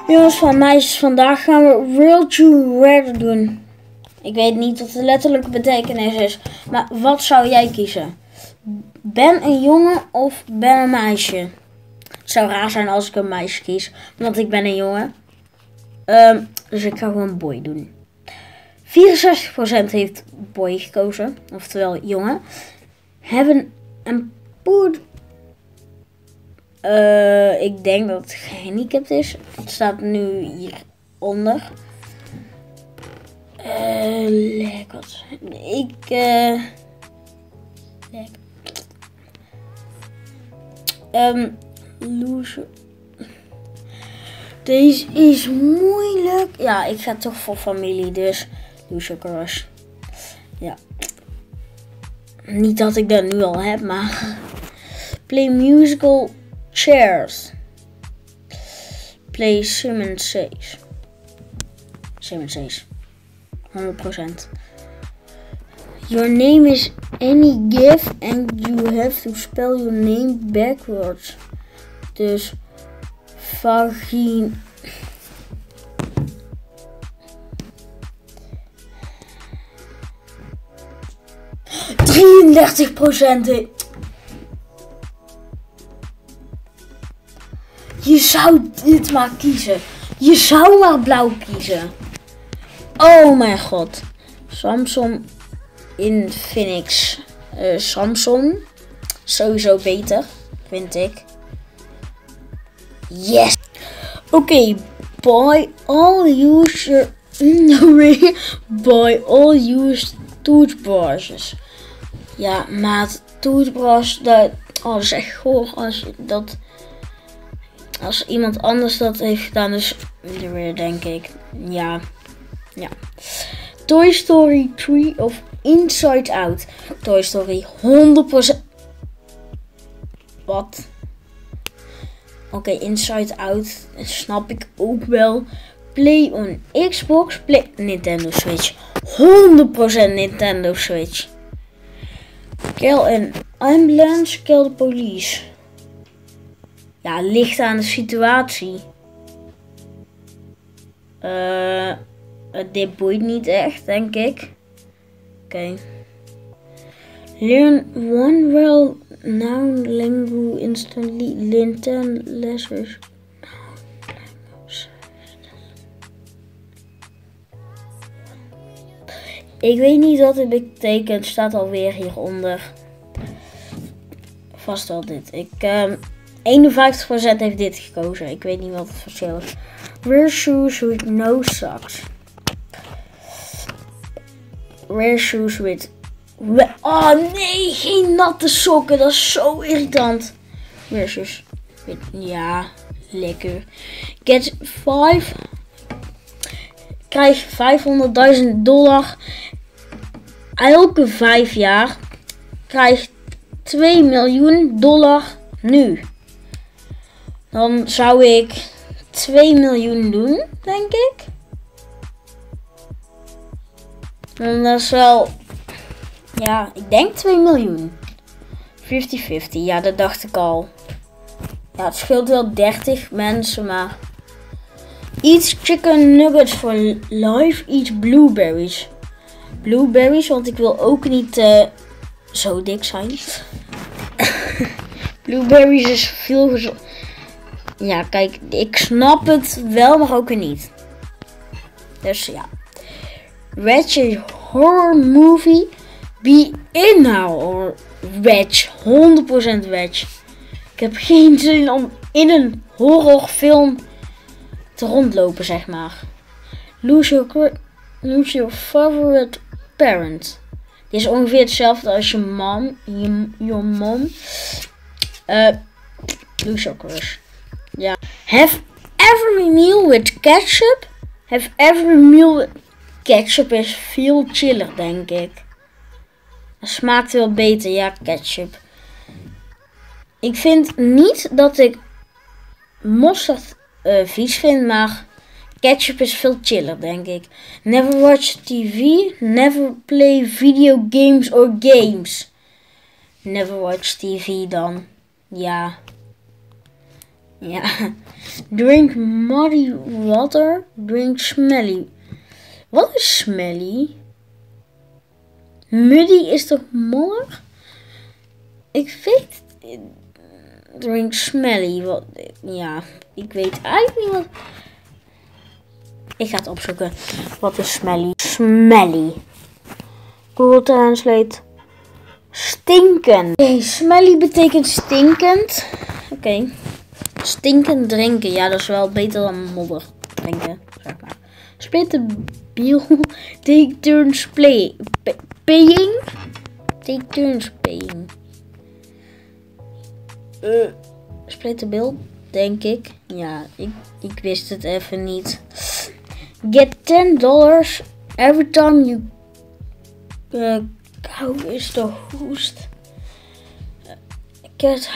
Jongens van meisjes, vandaag gaan we Will You Rather doen. Ik weet niet wat de letterlijke betekenis is, maar wat zou jij kiezen? Ben een jongen of ben een meisje? Het zou raar zijn als ik een meisje kies, want ik ben een jongen. Dus ik ga gewoon boy doen. 64% heeft boy gekozen, oftewel jongen. Hebben een poed. Ik denk dat het gehandicapt is. Het staat nu hieronder. Lekker. Loser. Deze is moeilijk. Ja, ik ga toch voor familie, dus Loser Crush. Ja. Niet dat ik dat nu al heb, maar play musical chairs. Play Simon Says. Simon Says. 100%. Your name is any gift and you have to spell your name backwards. Dus vagin. %. Je zou dit maar kiezen. Je zou maar blauw kiezen. Oh mijn god. Samsung Infinix. Samsung. Sowieso beter, vind ik. Yes. Oké. Buy all used toothbrushes. Ja, maat. Toothbrush. Dat is echt goor als iemand anders dat heeft gedaan, dus weer denk ik, ja. Toy Story 3 of Inside Out? Toy Story 100%. Wat? Oké, Inside Out snap ik ook wel. Play on Xbox, play Nintendo Switch. 100% Nintendo Switch. Kill an ambulance, kill the police. Ja, ligt aan de situatie. Dit boeit niet echt, denk ik. Oké. Learn one well-known language instantly. Learn 10 lessons. Ik weet niet wat het betekent. Staat alweer hieronder. Vast wel dit. 51% heeft dit gekozen. Ik weet niet wat het verschil is. Wear shoes with no socks. Wear shoes with... Oh nee, geen natte sokken. Dat is zo irritant. Wear shoes with... Ja, lekker. Get 5... Krijg $500.000 elke 5 jaar. Krijg $2 miljoen nu. Dan zou ik 2 miljoen doen, denk ik. En dat is wel... Ja, ik denk 2 miljoen. 50-50, ja, dat dacht ik al. Ja, het scheelt wel 30 mensen, maar... Eat chicken nuggets for life, eat blueberries. Blueberries, want ik wil ook niet zo dik zijn. Blueberries is veel gezond. Ja, kijk, ik snap het wel, maar ook weer niet. Dus ja. Wedge horror movie. Be in horror. Wedge. 100% wedge. Ik heb geen zin om in een horrorfilm te rondlopen, zeg maar. Lose your favorite parent. Dit is ongeveer hetzelfde als je mom. Your mom. Lose your crush. Ja. Have every meal with ketchup. Have every meal with ketchup is veel chiller, denk ik. Het smaakt wel beter, ja, ketchup. Ik vind niet dat ik mosterd vies vind, maar ketchup is veel chiller, denk ik. Never watch TV. Never play video games or games. Never watch TV dan. Ja. Ja. Drink muddy water. Drink smelly. Wat is smelly? Muddy is toch modder? Ik weet... Drink smelly. Wat, ja, ik weet eigenlijk niet wat... Ik ga het opzoeken. Wat is smelly? Smelly. Google Translate. Stinken. Oké, smelly betekent stinkend. Oké. Stinkend drinken. Ja, dat is wel beter dan modder drinken, zeg maar. Split the bill. Take turns paying. Take turns paying. Split the bill, denk ik. Ja, ik wist het even niet. Get $10 every time you... How is the hoest? Get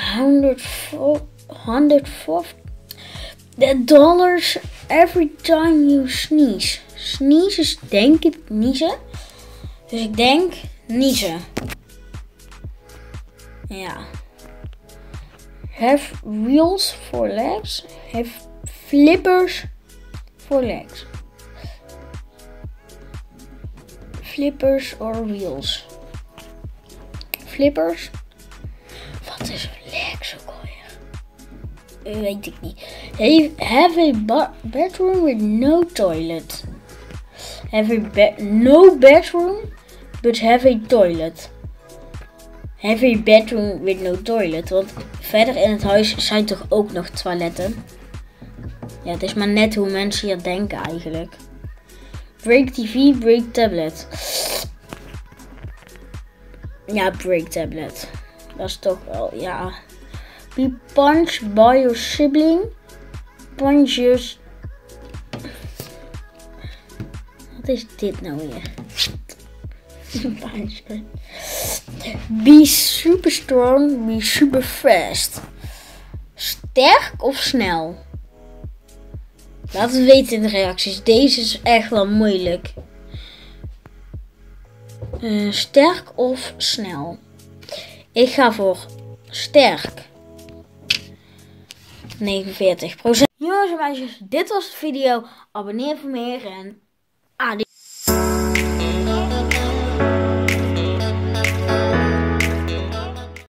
$104 every time you sneeze. Sneeze is denk ik niezen. Dus ik denk niezen. Ja. Have wheels for legs. Have flippers for legs. Flippers or wheels. Flippers. Wat is legs ook alweer? Weet ik niet. Have a bedroom with no toilet. Have a no bedroom, but have a toilet. Have a bedroom with no toilet. Want verder in het huis zijn toch ook nog toiletten. Ja, het is maar net hoe mensen hier denken eigenlijk. Break TV, break tablet. Ja, break tablet. Dat is toch wel, ja. Be punched by your sibling. Punches. Wat is dit nou weer? Be super strong, be super fast. Sterk of snel? Laat het weten in de reacties. Deze is echt wel moeilijk. Sterk of snel? Ik ga voor sterk. 49%. Jongens en meisjes, dit was de video. Abonneer voor meer en